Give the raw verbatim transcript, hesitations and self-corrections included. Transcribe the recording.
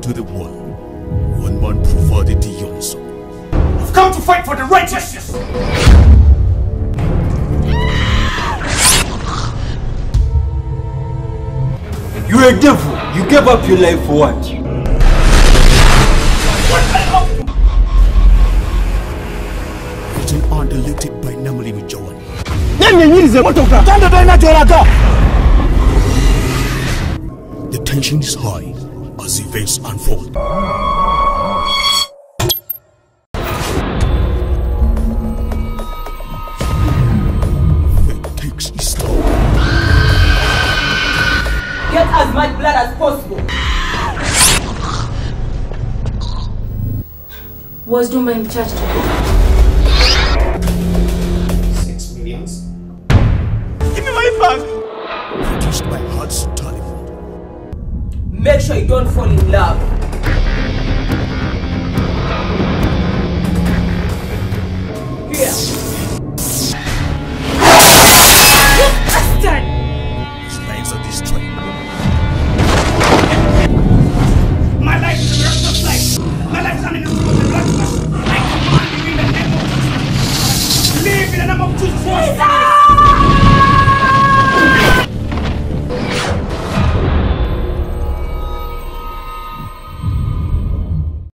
to the one. One man provided the answer. I've come to fight for the righteousness! You're a devil! You gave up your life for what? What I up to? Written and elected by Namali Mijawan. The tension is high as events unfold. Fate takes its toll. Get as much blood as possible. Was Dumba in charge today? Six millions? Give me my bag! Produced by Hudson Taliban. Make sure you don't fall in love. Here. You bastard! His lives are destroyed. My life is a miraculous life. My life is an innocent blood flush. I command you in the name of Jesus. Live in the name of Jesus. Jesus!